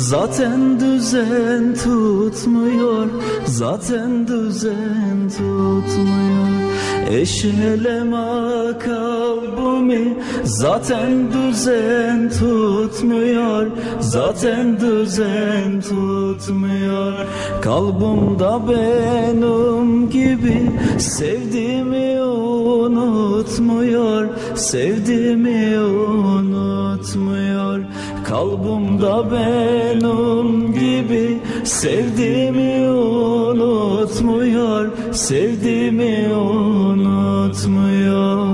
zaten düzen tutmuyor, zaten düzen tutmuyor. Eşeleme kalbimi, zaten düzen tutmuyor, zaten düzen tutmuyor. Kalbimde benim gibi sevdiğimi unutmuyor, sevdiğimi unutmuyor. Kalbimde benim gibi sevdiğimi unutmuyor, sevdiğimi unutmuyor.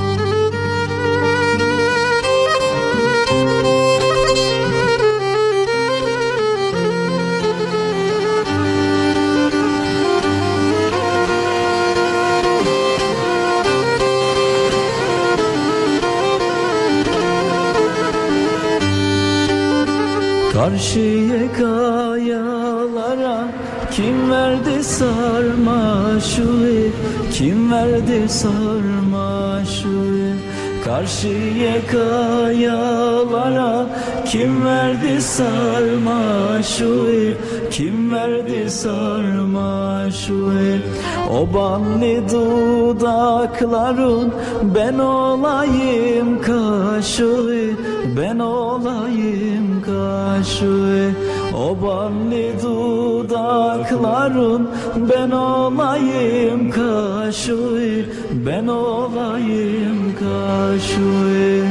Karşıya kayalara kim verdi sarmaşığı, kim verdi sarmaşığı? Karşıya kayalara kim verdi sarmaşığı, kim verdi sarmaşığı? O ballı dudakların ben olayım kaşığı, ben olayım kaşığı. O ballı dudakların ben olayım kaşığı, ben olayım kaşığı.